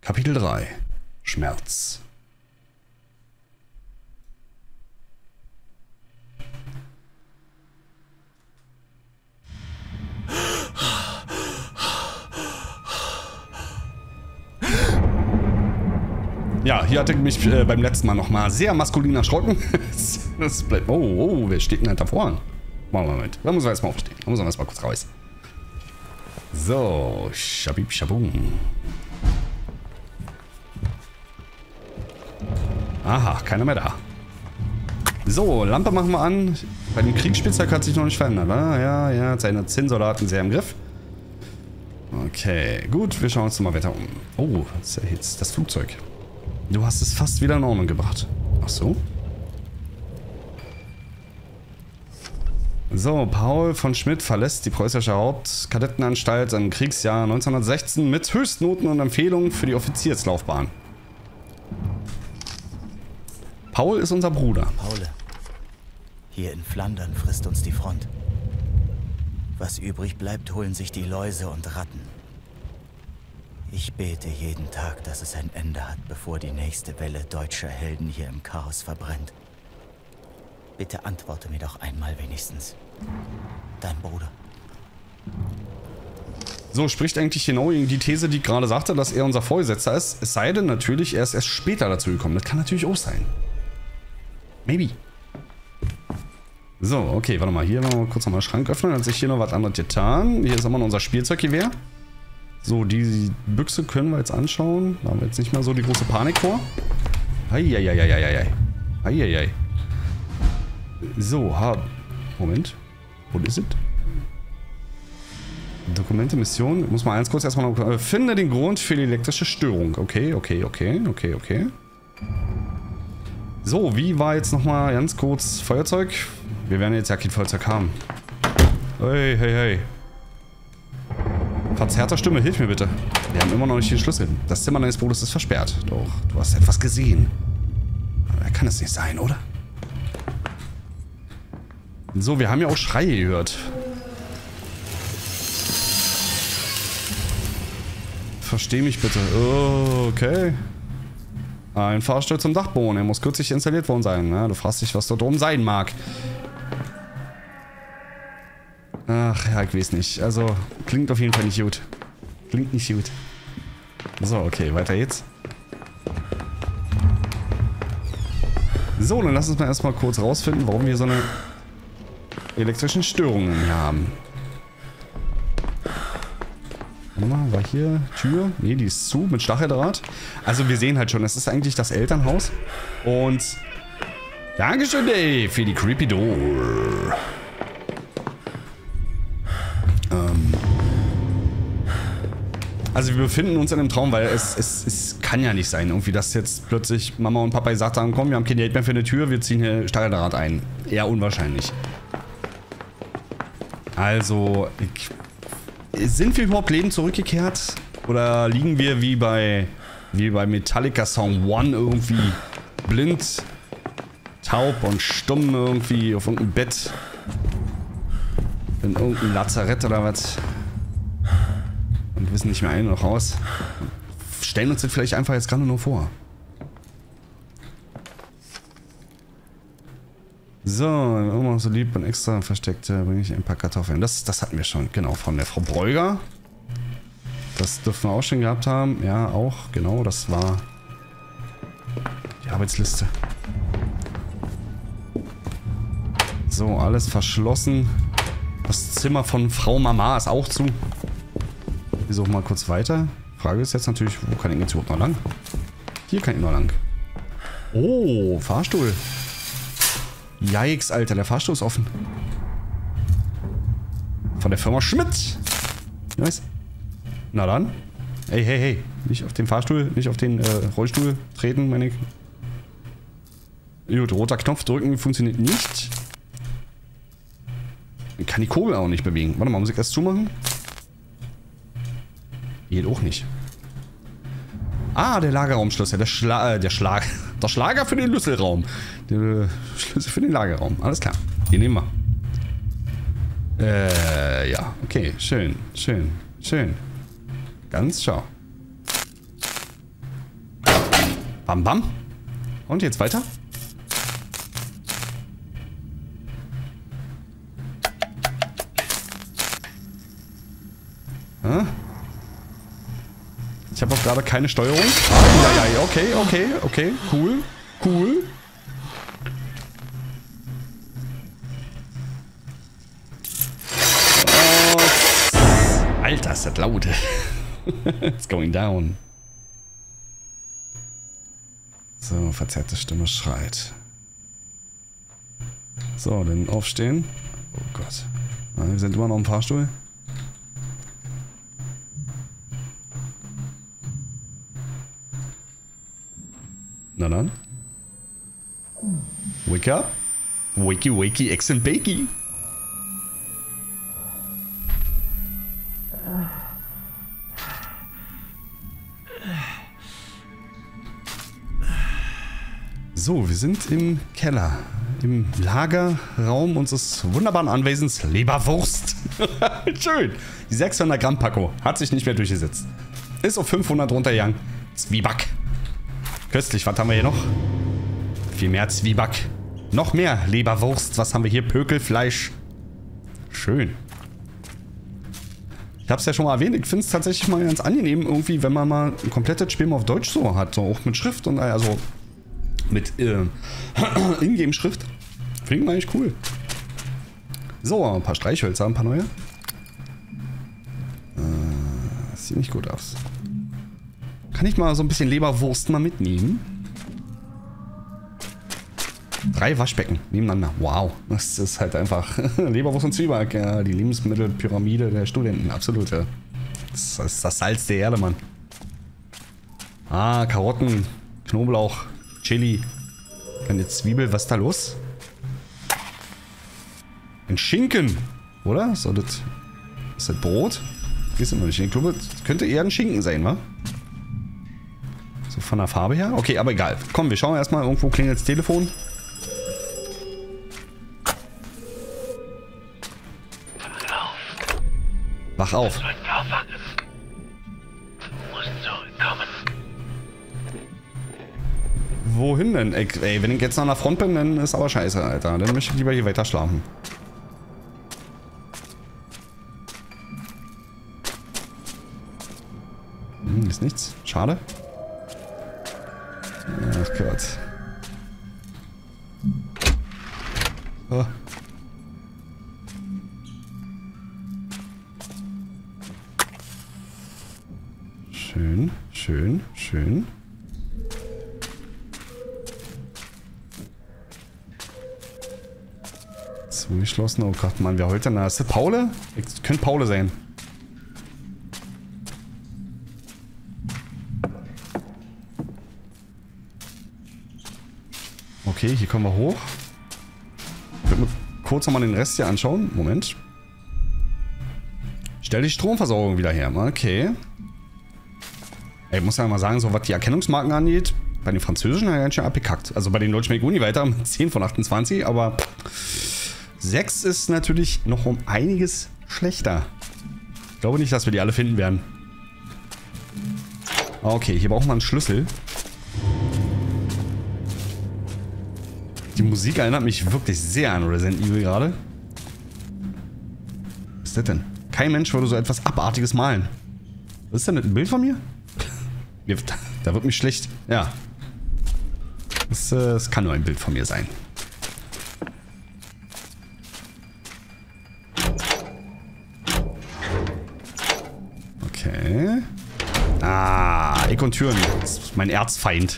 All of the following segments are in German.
Kapitel 3. Schmerz. Ja, hier hatte ich mich beim letzten Mal nochmal sehr maskulin erschrocken. Das bleibt. Oh, wer steht denn halt davor? Moment. Da muss man erstmal aufstehen. Da muss man erstmal kurz raus. So, schabib, schabum. Aha, keiner mehr da. So, Lampe machen wir an. Bei dem Kriegsspielzeug hat sich noch nicht verändert, oder? Ja, hat seine 10 Soldaten sehr im Griff. Okay, gut, wir schauen uns mal weiter um. Oh, das ist ja jetzt das Flugzeug. Du hast es fast wieder in Ordnung gebracht. Ach so. So, Paul von Schmidt verlässt die preußische Hauptkadettenanstalt im Kriegsjahr 1916 mit Höchstnoten und Empfehlungen für die Offizierslaufbahn. Paul ist unser Bruder. Paul, hier in Flandern frisst uns die Front. Was übrig bleibt, holen sich die Läuse und Ratten. Ich bete jeden Tag, dass es ein Ende hat, bevor die nächste Welle deutscher Helden hier im Chaos verbrennt. Bitte antworte mir doch einmal wenigstens. Dein Bruder. So, spricht eigentlich genau gegen die These, die ich gerade sagte, dass er unser Vorgesetzter ist. Es sei denn natürlich, er ist erst später dazu gekommen. Das kann natürlich auch sein. Maybe. So, okay, warte mal. Hier machen wir kurz nochmal den Schrank öffnen. Hat sich hier noch was anderes getan. Hier ist immer noch unser Spielzeuggewehr. So, die Büchse können wir jetzt anschauen. Da haben wir jetzt nicht mehr so die große Panik vor. Eieieiei. Eieiei. So, Moment. Wo ist es? Dokumente, Mission. Muss mal eins kurz erstmal noch. Finde den Grund für die elektrische Störung. Okay. So, wie war jetzt nochmal ganz kurz Feuerzeug? Wir werden jetzt ja kein Feuerzeug haben. Hey. Verzerrter Stimme, hilf mir bitte. Wir haben immer noch nicht den Schlüssel. Das Zimmer deines Bruders ist versperrt. Doch, du hast etwas gesehen. Aber kann es nicht sein, oder? So, wir haben ja auch Schreie gehört. Versteh mich bitte. Oh, okay. Ein Fahrstuhl zum Dachboden. Er muss kürzlich installiert worden sein. Ja, du fragst dich, was dort oben sein mag. Ach ja, ich weiß nicht. Also, klingt auf jeden Fall nicht gut. Klingt nicht gut. So, okay, weiter geht's. So, dann lass uns mal erstmal kurz rausfinden, warum wir so eine elektrischen Störungen hier haben. Warte mal, war hier Tür? Ne, die ist zu mit Stacheldraht. Also wir sehen halt schon, es ist eigentlich das Elternhaus. Und Dankeschön, Dave, für die Creepy Door. Also wir befinden uns in einem Traum, weil es kann ja nicht sein, irgendwie, dass jetzt plötzlich Mama und Papa gesagt haben, komm, wir haben kein Geld mehr für eine Tür, wir ziehen hier Stacheldraht ein. Eher unwahrscheinlich. Also, sind wir überhaupt lebend zurückgekehrt? Oder liegen wir wie bei Metallica Song 1 irgendwie blind, taub und stumm irgendwie auf irgendeinem Bett? In irgendeinem Lazarett oder was? Und wissen nicht mehr ein noch raus. Stellen uns das vielleicht einfach jetzt gerade nur vor. So, immer so lieb und extra versteckt bringe ich ein paar Kartoffeln. Das hatten wir schon, genau, von der Frau Breuger. Das dürfen wir auch schon gehabt haben. Ja, auch, genau, das war die Arbeitsliste. So, alles verschlossen. Das Zimmer von Frau Mama ist auch zu. Wir suchen mal kurz weiter. Frage ist jetzt natürlich, wo kann ich jetzt überhaupt noch lang? Hier kann ich noch lang. Oh, Fahrstuhl. Yikes, Alter, der Fahrstuhl ist offen. Von der Firma Schmidt. Nice. Na dann. Hey. Nicht auf den Fahrstuhl, nicht auf den Rollstuhl treten, meine ich. Gut, roter Knopf drücken funktioniert nicht. Ich kann die Kurbel auch nicht bewegen. Warte mal, muss ich erst zumachen? Geht auch nicht. Ah, der Lagerraumschlüssel. Der Schlager für den Schlüsselraum. Der Schlüssel für den Lagerraum. Alles klar. Den nehmen wir. Ja. Okay. Schön. Ganz schau. Bam, bam. Und jetzt weiter. Ich habe auch gerade keine Steuerung. Ja, okay. Cool. Alter, ist das laut. It's going down. So, verzerrte Stimme schreit. So, dann aufstehen. Oh Gott. Wir sind immer noch im Fahrstuhl. Na dann. Wake up. Wakey, Ex and Bakey. So, wir sind im Keller. Im Lagerraum unseres wunderbaren Anwesens Leberwurst. Schön. Die 600 Gramm Packung hat sich nicht mehr durchgesetzt. Ist auf 500 runtergegangen. Zwieback. Köstlich, was haben wir hier noch? Viel mehr Zwieback. Noch mehr Leberwurst. Was haben wir hier? Pökelfleisch. Schön. Ich habe es ja schon mal erwähnt. Ich finde es tatsächlich mal ganz angenehm, irgendwie, wenn man mal ein komplettes Spiel mal auf Deutsch so hat. So auch mit Schrift und also mit Ingame-Schrift. Finde ich eigentlich cool. So, ein paar Streichhölzer, ein paar neue. Das sieht nicht gut aus. Kann ich mal so ein bisschen Leberwurst mal mitnehmen? 3 Waschbecken nebeneinander. Wow. Das ist halt einfach Leberwurst und Zwieback. Ja, die Lebensmittelpyramide der Studenten. Absolut, ja. Das ist das Salz der Erde, Mann. Ah, Karotten, Knoblauch, Chili. Eine Zwiebel. Was ist da los? Ein Schinken. Oder? Ist das Brot? Ist immer nicht. Ich glaube, das könnte eher ein Schinken sein, wa? So von der Farbe her? Okay, aber egal. Komm, wir schauen erstmal. Irgendwo klingelt das Telefon. Wach auf. Wohin denn? Ey, wenn ich jetzt noch an der Front bin, dann ist aber scheiße, Alter. Dann möchte ich lieber hier weiter schlafen. Ist nichts. Schade. Ach Gott. Oh. Schön, schön, schön. Zugeschlossen. Oh Gott, Mann, wer heute? Na, ist das Paule? Könnte Paule sein. Okay, hier kommen wir hoch. Ich würde mir kurz nochmal den Rest hier anschauen. Moment. Stell die Stromversorgung wieder her. Okay. Ey, ich muss ja mal sagen, so was die Erkennungsmarken angeht, bei den Französischen ja ganz schön abgekackt. Also bei den Deutschen Uni weiter mit 10 von 28, aber 6 ist natürlich noch um einiges schlechter. Ich glaube nicht, dass wir die alle finden werden. Okay, hier brauchen wir einen Schlüssel. Die Musik erinnert mich wirklich sehr an Resident Evil gerade. Was ist das denn? Kein Mensch würde so etwas Abartiges malen. Was ist denn das? Ein Bild von mir? Da wird mich schlecht. Ja. Das kann nur ein Bild von mir sein. Okay. Ah, Eck und Türen. Das ist mein Erzfeind.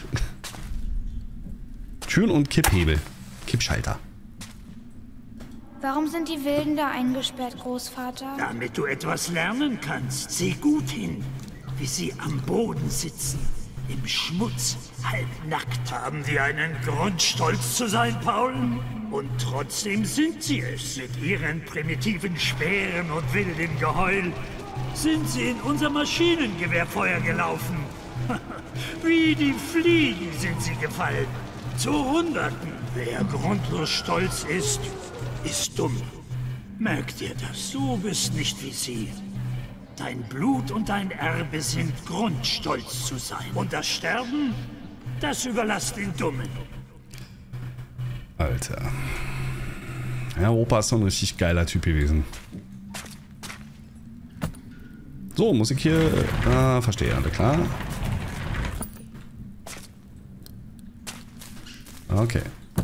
Türen und Kipphebel. Kippschalter. Warum sind die Wilden da eingesperrt, Großvater? Damit du etwas lernen kannst. Sieh gut hin, wie sie am Boden sitzen. Im Schmutz, halbnackt. Haben die einen Grund, stolz zu sein, Paul? Und trotzdem sind sie es. Mit ihren primitiven Speeren und wildem Geheul sind sie in unser Maschinengewehrfeuer gelaufen. Wie die Fliegen sind sie gefallen. Zu Hunderten. Wer grundlos stolz ist, ist dumm. Merk dir das. Du bist nicht wie sie. Dein Blut und dein Erbe sind Grund, stolz zu sein. Und das Sterben Das überlasst den Dummen. Alter. Ja, Opa ist so ein richtig geiler Typ gewesen. So, Musik hier. Verstehe, alles klar. Okay.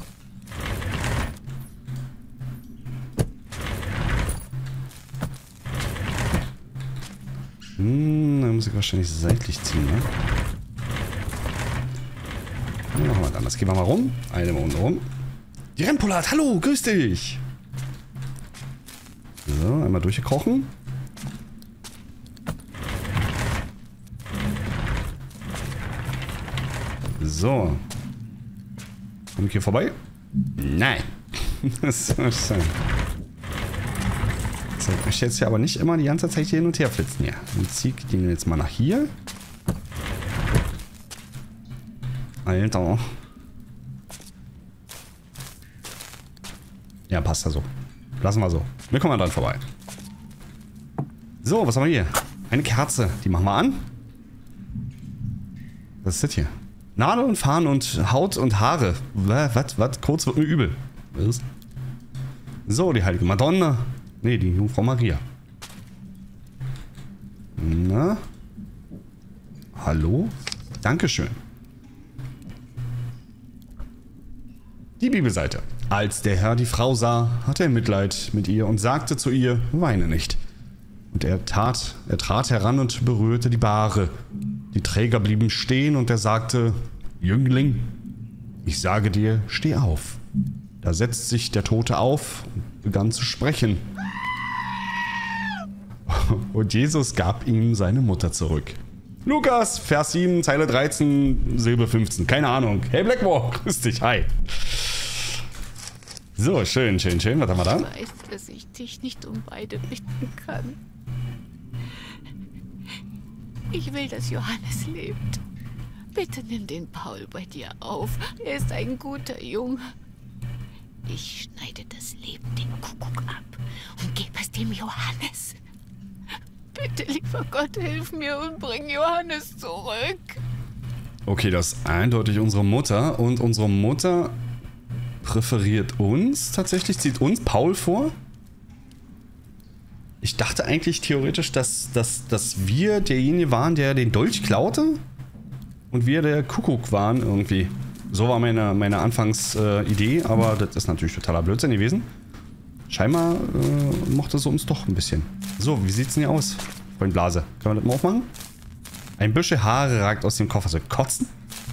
Dann muss ich wahrscheinlich seitlich ziehen, ne? Ja, machen wir dann. Das gehen wir mal rum. Eine mal unten rum. Die Rennpolat, hallo, grüß dich. So, einmal durchgekrochen. So. Komm ich hier vorbei? Nein. Das soll sein. So, ich möchte jetzt hier aber nicht immer die ganze Zeit hier hin und her flitzen. Ja, dann ziehe ich den jetzt mal nach hier. Alter. Ja, passt ja so. Lassen wir so. Wir kommen dann vorbei. So, was haben wir hier? Eine Kerze. Die machen wir an. Was ist das hier? Nadeln, Faden und Haut und Haare. Was? Kurz wird mir übel. Was? So, die heilige Madonna. Ne, die Jungfrau Maria. Na? Hallo? Dankeschön. Die Bibelseite. Als der Herr die Frau sah, hatte er Mitleid mit ihr und sagte zu ihr, weine nicht. Und er trat heran und berührte die Bahre. Die Träger blieben stehen und er sagte, Jüngling, ich sage dir, steh auf. Da setzte sich der Tote auf und begann zu sprechen. Und Jesus gab ihm seine Mutter zurück. Lukas, Vers 7, Zeile 13, Silbe 15. Keine Ahnung. Hey Blackwalk, grüß dich, hi. So, schön. Was haben wir da? Ich weiß, dass ich dich nicht um beide bitten kann. Ich will, dass Johannes lebt. Bitte nimm den Paul bei dir auf. Er ist ein guter Junge. Ich schneide das Leben dem Kuckuck ab und gebe es dem Johannes. Bitte, lieber Gott, hilf mir und bring Johannes zurück. Okay, das ist eindeutig unsere Mutter. Und unsere Mutter präferiert uns tatsächlich, zieht uns Paul vor. Ich dachte eigentlich theoretisch, dass wir derjenige waren, der den Dolch klaute. Und wir der Kuckuck waren irgendwie. So war meine Anfangsidee, aber das ist natürlich totaler Blödsinn gewesen. Scheinbar mochte sie uns doch ein bisschen. So, wie sieht's denn hier aus? Freund Blase. Können wir das mal aufmachen? Ein Büschel Haare ragt aus dem Koffer. So, kotzen?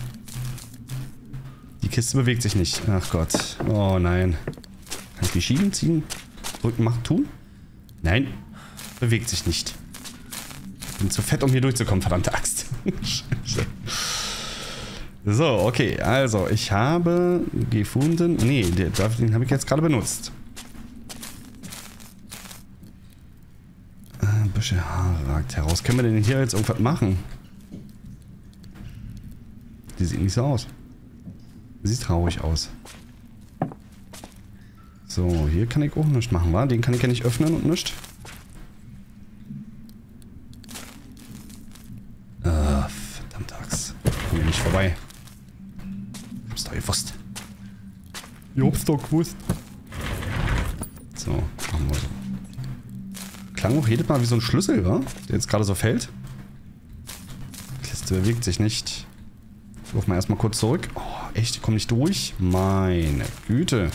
Die Kiste bewegt sich nicht. Ach Gott. Oh nein. Kann ich die schieben, ziehen, drücken, machen, tun? Nein. Bewegt sich nicht. Bin zu fett, um hier durchzukommen, verdammte Axt. Scheiße. So, okay. Also, ich habe gefunden... Nee, den habe ich jetzt gerade benutzt. Büschel Haare ragt heraus. Können wir denn hier jetzt irgendwas machen? Die sieht nicht so aus. Sieht traurig aus. So, hier kann ich auch nichts machen, wa? Den kann ich ja nicht öffnen und nichts. Verdammt Axt. Komm hier nicht vorbei. Ich hab's doch gewusst. Ich hab's doch gewusst. So, machen wir so. Klang auch jedes Mal wie so ein Schlüssel, wa? Der jetzt gerade so fällt. Die Kiste bewegt sich nicht. Ich rufe mal erstmal kurz zurück. Oh, echt? Ich komme nicht durch? Meine Güte.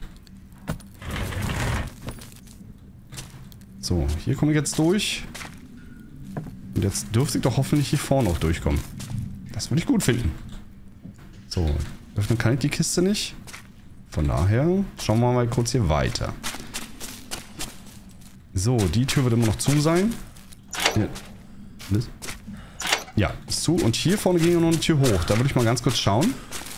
So, hier komme ich jetzt durch. Und jetzt dürfte ich doch hoffentlich hier vorne auch durchkommen. Das würde ich gut finden. So, öffnen kann ich die Kiste nicht. Von daher schauen wir mal kurz hier weiter. So, die Tür wird immer noch zu sein. Hier. Ja, ist zu. Und hier vorne ging noch eine Tür hoch. Da würde ich mal ganz kurz schauen.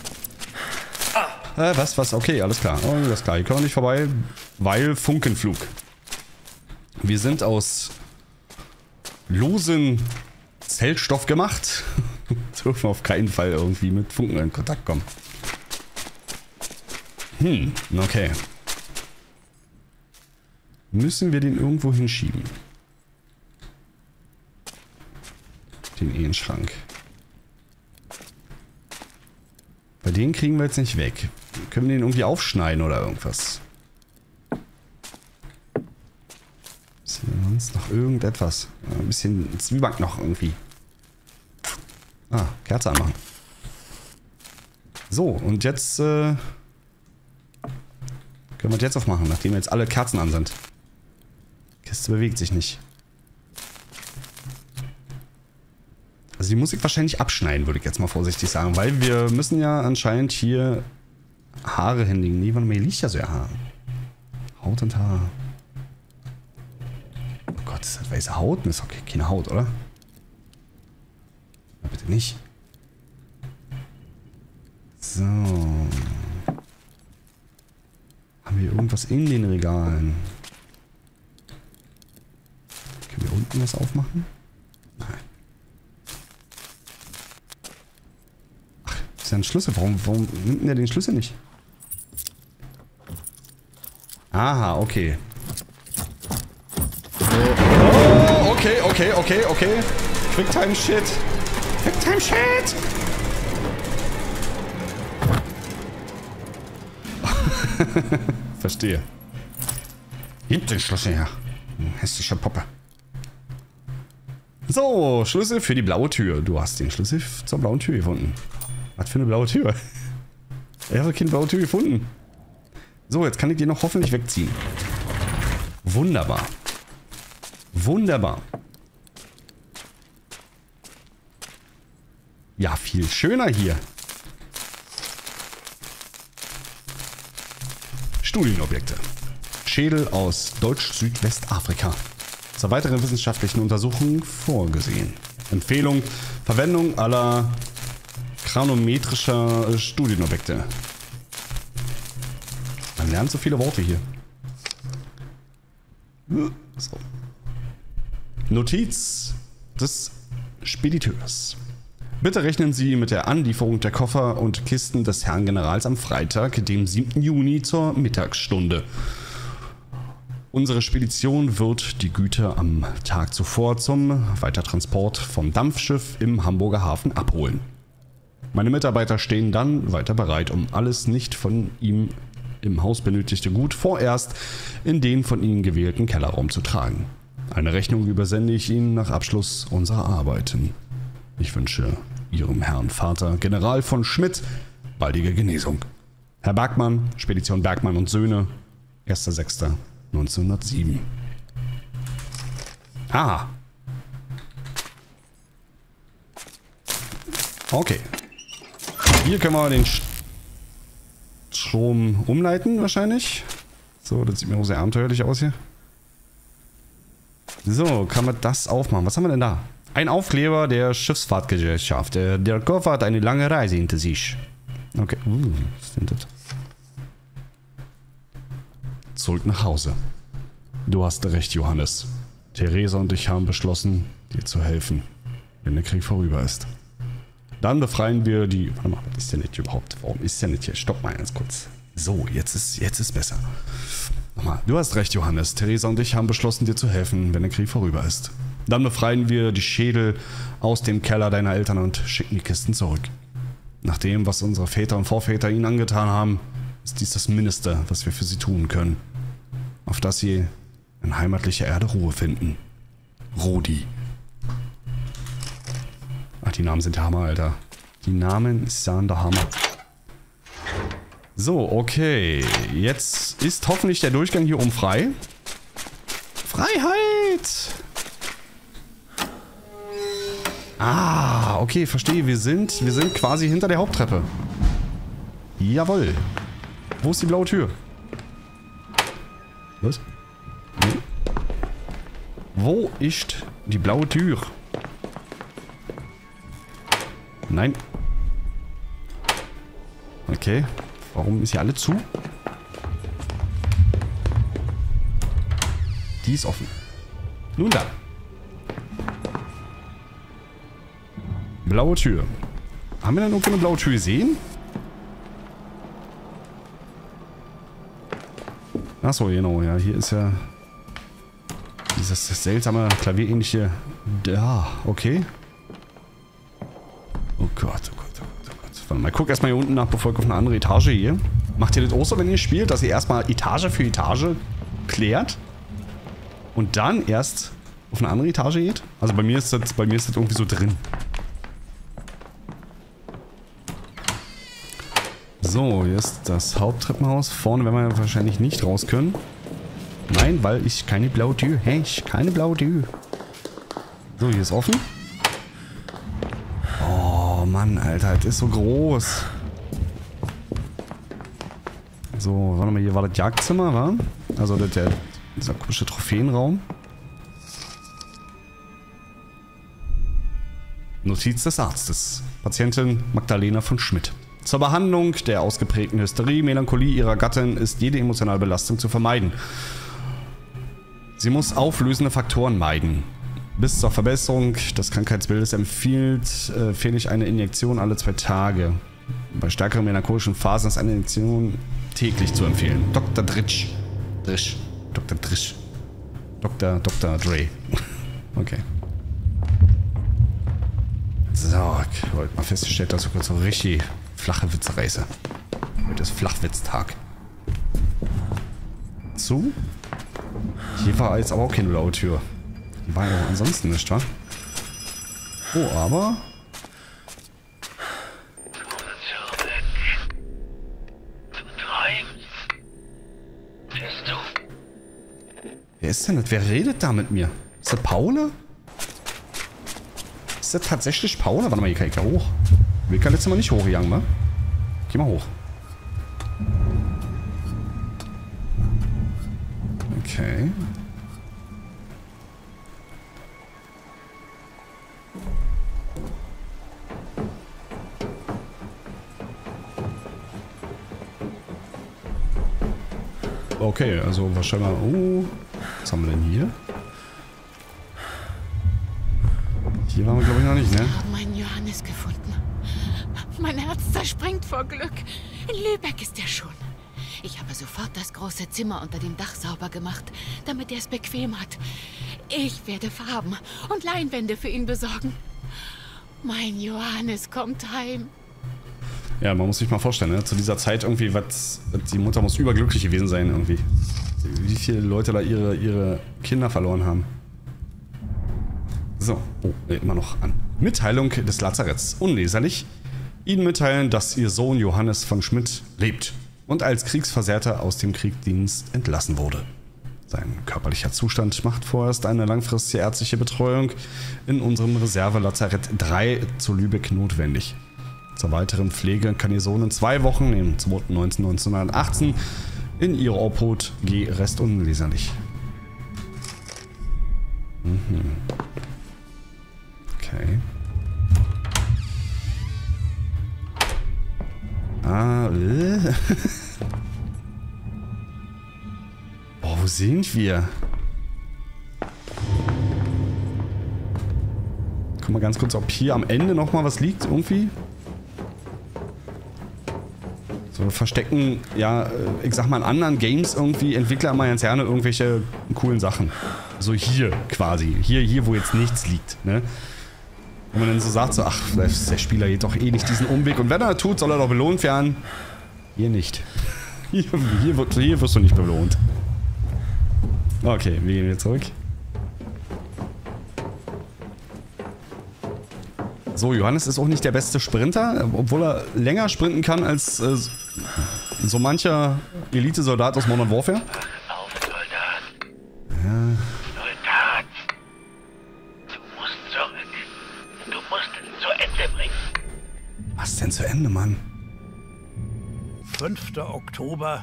Was? Okay, alles klar. Oh, alles klar. Hier können wir nicht vorbei, weil Funkenflug. Wir sind aus losen Zellstoff gemacht. Dürfen auf keinen Fall irgendwie mit Funken in Kontakt kommen. Okay. Müssen wir den irgendwo hinschieben? Den Ehenschrank. den kriegen wir jetzt nicht weg. Können wir den irgendwie aufschneiden oder irgendwas? Ist hier sonst noch irgendetwas? Ein bisschen Zwieback noch irgendwie. Ah, Kerze anmachen. So, und jetzt können wir es jetzt aufmachen, nachdem jetzt alle Kerzen an sind. Die Kiste bewegt sich nicht. Also die Musik wahrscheinlich abschneiden, würde ich jetzt mal vorsichtig sagen, weil wir müssen ja anscheinend hier Haare hinlegen. Nee, warte mal, hier liegt ja so ja Haar. Haut und Haar. Oh Gott, ist das weiße Haut? Das ist okay, keine Haut, oder? Na, bitte nicht. So. Haben wir irgendwas in den Regalen? Können wir unten was aufmachen? Nein. Ach, ist ja ein Schlüssel. Warum nimmt denn der den Schlüssel nicht? Aha, okay. Oh, okay. Quicktime Shit. Quicktime Shit. Verstehe. Gib den Schlüssel her. Hässliche Puppe. So, Schlüssel für die blaue Tür. Du hast den Schlüssel zur blauen Tür gefunden. Was für eine blaue Tür? Ich habe keine blaue Tür gefunden. So, jetzt kann ich die noch hoffentlich wegziehen. Wunderbar. Wunderbar. Ja, viel schöner hier. Studienobjekte. Schädel aus Deutsch-Südwestafrika. Zur weiteren wissenschaftlichen Untersuchung vorgesehen. Empfehlung: Verwendung aller chronometrischer Studienobjekte. Man lernt so viele Worte hier. So. Notiz des Spediteurs. Bitte rechnen Sie mit der Anlieferung der Koffer und Kisten des Herrn Generals am Freitag, dem 7. Juni zur Mittagsstunde. Unsere Spedition wird die Güter am Tag zuvor zum Weitertransport vom Dampfschiff im Hamburger Hafen abholen. Meine Mitarbeiter stehen dann weiter bereit, um alles nicht von ihm im Haus benötigte Gut vorerst in den von Ihnen gewählten Kellerraum zu tragen. Eine Rechnung übersende ich Ihnen nach Abschluss unserer Arbeiten. Ich wünsche Ihrem Herrn Vater, General von Schmidt, baldige Genesung. Herr Bergmann, Spedition Bergmann und Söhne, 1.6.1907. Ah. Okay. Hier können wir den Strom umleiten wahrscheinlich. So, das sieht mir auch sehr abenteuerlich aus hier. So, kann man das aufmachen. Was haben wir denn da? Ein Aufkleber der Schiffsfahrtgesellschaft. Der Koffer hat eine lange Reise hinter sich. Okay. Was ist denn das? Zurück nach Hause. Du hast recht, Johannes. Theresa und ich haben beschlossen, dir zu helfen, wenn der Krieg vorüber ist. Dann befreien wir die... Warte mal, was ist denn nicht überhaupt? Warum ist der nicht hier? Stopp mal ganz kurz. So, jetzt ist besser. Nochmal. Du hast recht, Johannes. Theresa und ich haben beschlossen, dir zu helfen, wenn der Krieg vorüber ist. Dann befreien wir die Schädel aus dem Keller deiner Eltern und schicken die Kisten zurück. Nach dem, was unsere Väter und Vorväter ihnen angetan haben, ist dies das Mindeste, was wir für sie tun können. Auf dass sie in heimatlicher Erde Ruhe finden. Rudi. Ach, die Namen sind der Hammer, Alter. Die Namen sind der Hammer. So, okay. Jetzt ist hoffentlich der Durchgang hier oben frei. Freiheit! Ah, okay, verstehe. Wir sind quasi hinter der Haupttreppe. Jawohl. Wo ist die blaue Tür? Was? Nee. Wo ist die blaue Tür? Nein. Okay. Warum ist hier alle zu? Die ist offen. Nun dann. Blaue Tür. Haben wir denn irgendwo eine blaue Tür gesehen? Achso, genau, ja, hier ist ja dieses seltsame, klavierähnliche... Ja, okay. Oh Gott, oh Gott, oh Gott, oh Gott. Warte mal, guck erstmal hier unten nach, bevor ich auf eine andere Etage gehe. Macht ihr das auch so, wenn ihr spielt, dass ihr erstmal Etage für Etage klärt und dann erst auf eine andere Etage geht? Also bei mir ist das irgendwie so drin. So, hier ist das Haupttreppenhaus. Vorne werden wir wahrscheinlich nicht raus können. Nein, weil ich keine blaue Tür. Hey, ich keine blaue Tür. So, hier ist offen. Oh Mann, Alter, das ist so groß. So, warte mal, hier war das Jagdzimmer, wa? Also dieser komische Trophäenraum. Notiz des Arztes. Patientin Magdalena von Schmidt. Zur Behandlung der ausgeprägten Hysterie, Melancholie ihrer Gattin ist jede emotionale Belastung zu vermeiden. Sie muss auflösende Faktoren meiden. Bis zur Verbesserung des Krankheitsbildes empfiehle ich eine Injektion alle 2 Tage. Bei stärkeren melancholischen Phasen ist eine Injektion täglich zu empfehlen. Dr. Dritsch. Dr. Drisch. Dr. Dre. Okay. So, ich wollte mal festgestellt, dass ich kurz so richtig flache Witze reiße. Heute ist Flachwitztag. Zu? Hier war jetzt aber auch keine blaue Tür. Die war ja auch ansonsten nicht, wa? Oh, aber... Wer ist denn das? Wer redet da mit mir? Ist das Paula? Ist das tatsächlich Paula? Warte mal, hier kann ich ja hoch. Wir können letztes Mal nicht hochgegangen, wa? Geh mal hoch. Okay. Okay, also wahrscheinlich mal... Oh, was haben wir denn hier? Hier waren wir, glaube ich, noch nicht, ne? Wir haben meinen Johannes gefunden. Mein Herz zerspringt vor Glück. In Lübeck ist er schon. Ich habe sofort das große Zimmer unter dem Dach sauber gemacht, damit er es bequem hat. Ich werde Farben und Leinwände für ihn besorgen. Mein Johannes kommt heim. Ja, man muss sich mal vorstellen, ne? Zu dieser Zeit irgendwie, die Mutter muss überglücklich gewesen sein irgendwie. Wie viele Leute da ihre Kinder verloren haben. So, oh, immer noch an. Mitteilung des Lazaretts. Unleserlich. Ihnen mitteilen, dass Ihr Sohn Johannes von Schmidt lebt und als Kriegsversehrter aus dem Kriegsdienst entlassen wurde. Sein körperlicher Zustand macht vorerst eine langfristige ärztliche Betreuung in unserem Reserve-Lazarett 3 zu Lübeck notwendig. Zur weiteren Pflege kann Ihr Sohn in 2 Wochen, im 2.19.1918, in Ihre Obhut Rest unleserlich. Okay. Boah, wo sind wir? Guck mal ganz kurz, ob hier am Ende nochmal was liegt, irgendwie. So verstecken, ja, ich sag mal in anderen Games irgendwie Entwickler immer ganz gerne irgendwelche coolen Sachen. So hier quasi. Hier, wo jetzt nichts liegt, ne? Und man dann so sagt, so, ach, vielleicht ist der Spieler geht doch eh nicht diesen Umweg. Und wenn er das tut, soll er doch belohnt werden. Hier nicht. Hier wirst du nicht belohnt. Okay, wir gehen wieder zurück. So, Johannes ist auch nicht der beste Sprinter, obwohl er länger sprinten kann als so mancher Elite-Soldat aus Modern Warfare. Auf, Soldat. Ja. Soldat. Du musst zurück. Du musst es zu Ende bringen. Was denn zu Ende, Mann? 5. Oktober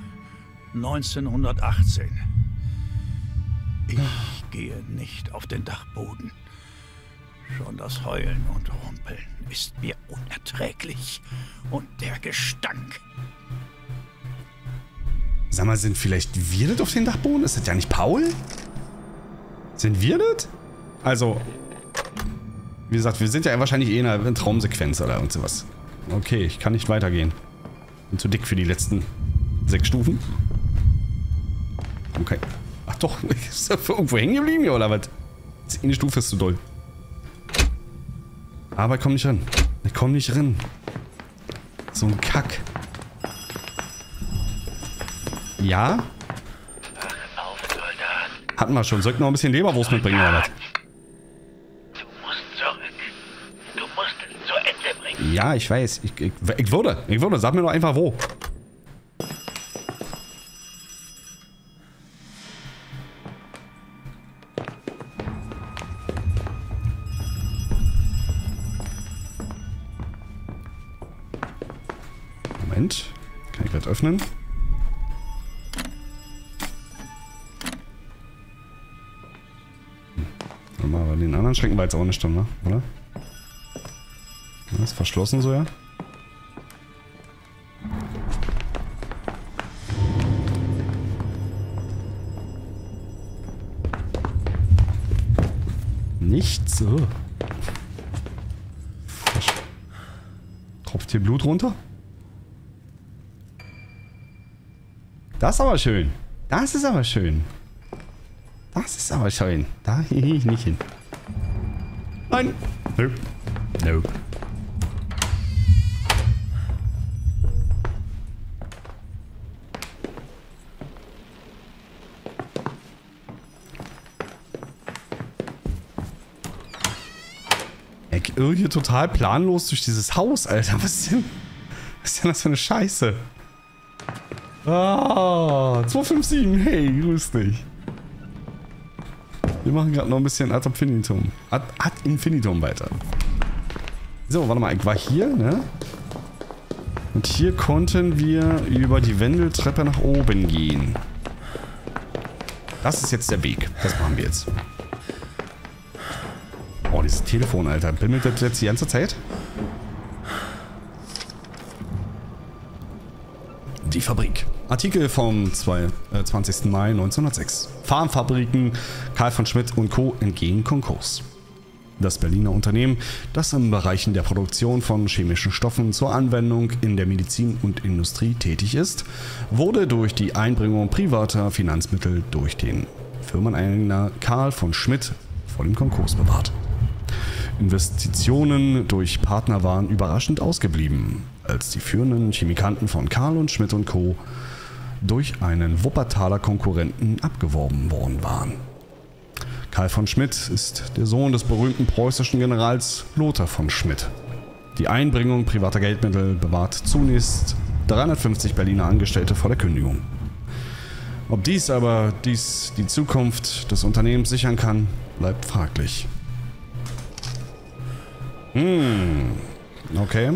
1918. Ich gehe nicht auf den Dachboden. Schon das Heulen und Rumpeln ist mir unerträglich. Und der Gestank. Sag mal, sind vielleicht wir das auf den Dachboden? Ist das ja nicht Paul? Sind wir das? Also, wie gesagt, wir sind ja wahrscheinlich eh in einer Traumsequenz oder irgend sowas. Okay, ich kann nicht weitergehen. Bin zu dick für die letzten 6 Stufen. Okay. Ach doch, ist da irgendwo hängen geblieben hier oder was? Eine Stufe ist zu doll. Aber ich komm nicht ran. Ich komm nicht ran. So ein Kack. Ja? Wach auf, Soldat. Hatten wir schon. Sollten wir noch ein bisschen Leberwurst mitbringen, oder was? Du musst zurück. Du musst es zu Ende bringen. Ja, ich weiß. Ich würde. Sag mir doch einfach wo. Moment. Kann ich das öffnen? Aber den anderen Schränken war jetzt auch nicht drin, ne? Oder? Das ist verschlossen so, ja? Nichts so. Tropft hier Blut runter? Das ist aber schön. Das ist aber schön. Das ist aber schön. Da gehe ich nicht hin. Nein. Nope. Nope. Ich irre hier total planlos durch dieses Haus, Alter. Was ist denn das für eine Scheiße? Ah, 257. Hey, grüß dich. Wir machen gerade noch ein bisschen Ad Infinitum. Ad Infinitum weiter. So, warte mal. Ich war hier, ne? Und hier konnten wir über die Wendeltreppe nach oben gehen. Das ist jetzt der Weg. Das machen wir jetzt. Oh, dieses Telefon, Alter. Bimmelt das jetzt die ganze Zeit? Die Fabrik. Artikel vom 20. Mai 1906. Farmfabriken Karl von Schmidt und Co. entgehen Konkurs. Das Berliner Unternehmen, das in Bereichen der Produktion von chemischen Stoffen zur Anwendung in der Medizin und Industrie tätig ist, wurde durch die Einbringung privater Finanzmittel durch den Firmeneigner Karl von Schmidt vor dem Konkurs bewahrt. Investitionen durch Partner waren überraschend ausgeblieben, als die führenden Chemikanten von Karl und Schmidt und Co. durch einen Wuppertaler Konkurrenten abgeworben worden waren. Karl von Schmidt ist der Sohn des berühmten preußischen Generals Lothar von Schmidt. Die Einbringung privater Geldmittel bewahrt zunächst 350 Berliner Angestellte vor der Kündigung. Ob dies aber die Zukunft des Unternehmens sichern kann, bleibt fraglich. Okay.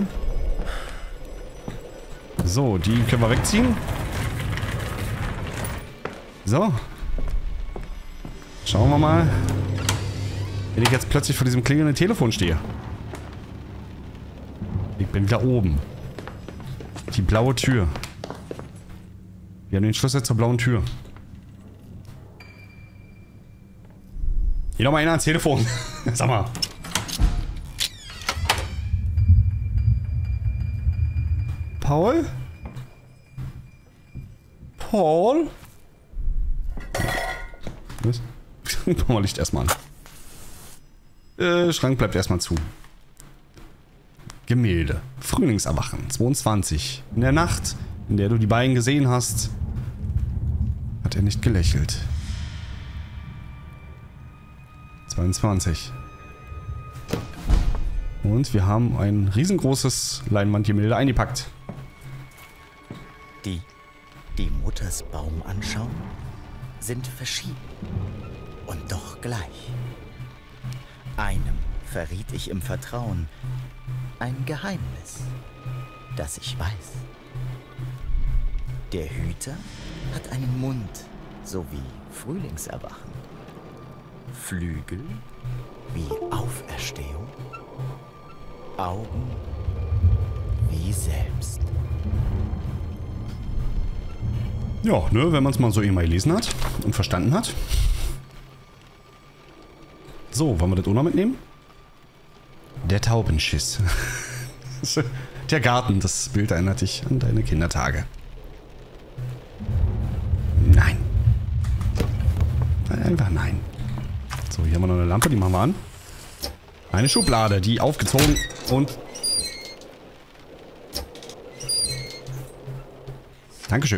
So, die können wir wegziehen. So. Schauen wir mal, wenn ich jetzt plötzlich vor diesem klingelnden Telefon stehe. Ich bin wieder oben. Die blaue Tür. Wir haben den Schlüssel zur blauen Tür. Geh doch mal einer ans Telefon. Sag mal. Paul? Paul? Was? Machen wir Licht erstmal an. Schrank bleibt erstmal zu. Gemälde. Frühlingserwachen. 22. In der Nacht, in der du die beiden gesehen hast, hat er nicht gelächelt. 22. Und wir haben ein riesengroßes Leinwandgemälde eingepackt. Die Mutters Baum anschauen, sind verschieden und doch gleich. Einem verriet ich im Vertrauen ein Geheimnis, das ich weiß. Der Hüter hat einen Mund, so wie Frühlingserwachen, Flügel wie Auferstehung, Augen wie selbst. Ja, ne, wenn man es mal so eben mal gelesen hat und verstanden hat. So, wollen wir das auch noch mitnehmen? Der Taubenschiss. Der Garten, das Bild erinnert dich an deine Kindertage. Nein. Einfach nein. So, hier haben wir noch eine Lampe, die machen wir an. Eine Schublade, die aufgezogen und Dankeschön.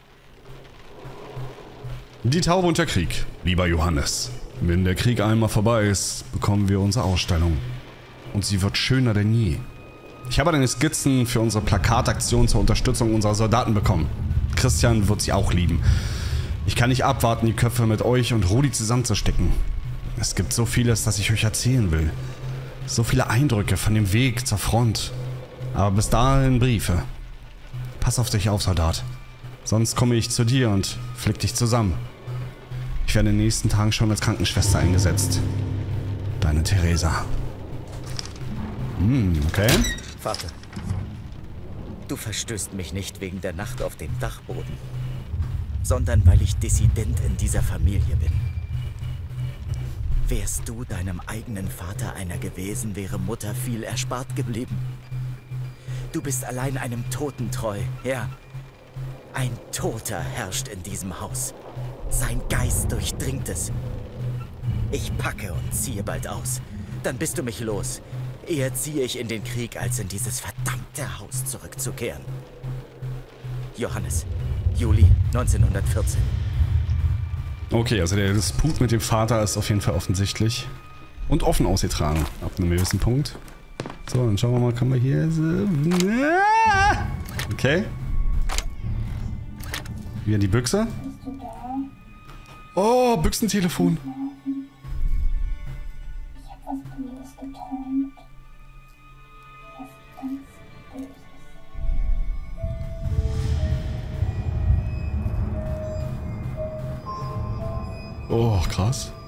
Die Taube und der Krieg, lieber Johannes. Wenn der Krieg einmal vorbei ist, bekommen wir unsere Ausstellung. Und sie wird schöner denn je. Ich habe deine Skizzen für unsere Plakataktion zur Unterstützung unserer Soldaten bekommen. Christian wird sie auch lieben. Ich kann nicht abwarten, die Köpfe mit euch und Rudi zusammenzustecken. Es gibt so vieles, das ich euch erzählen will. So viele Eindrücke von dem Weg zur Front. Aber bis dahin Briefe. Pass auf dich auf, Soldat. Sonst komme ich zu dir und flick dich zusammen. Ich werde in den nächsten Tagen schon als Krankenschwester eingesetzt. Deine Theresa. Okay. Vater, du verstößt mich nicht wegen der Nacht auf dem Dachboden, sondern weil ich Dissident in dieser Familie bin. Wärst du deinem eigenen Vater einer gewesen, wäre Mutter viel erspart geblieben. Du bist allein einem Toten treu, ja. Ein Toter herrscht in diesem Haus. Sein Geist durchdringt es. Ich packe und ziehe bald aus. Dann bist du mich los. Eher ziehe ich in den Krieg, als in dieses verdammte Haus zurückzukehren. Johannes, Juli 1914. Okay, also der Disput mit dem Vater ist auf jeden Fall offensichtlich. Und offen ausgetragen, ab einem gewissen Punkt. So, dann schauen wir mal, kann man hier... Okay. Wieder die Büchse. Oh, Büchsentelefon. Oh, krass.